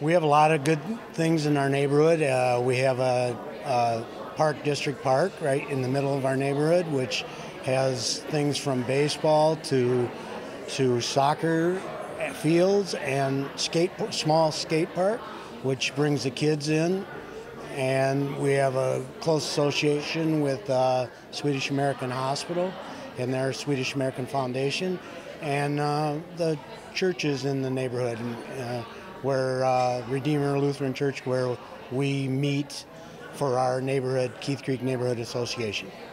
We have a lot of good things in our neighborhood. We have a park, district park, right in the middle of our neighborhood, which has things from baseball to soccer fields and small skate park, which brings the kids in. And we have a close association with Swedish American Hospital and their Swedish American Foundation, and the churches in the neighborhood, where Redeemer Lutheran Church, where we meet for our neighborhood, Keith Creek Neighborhood Association.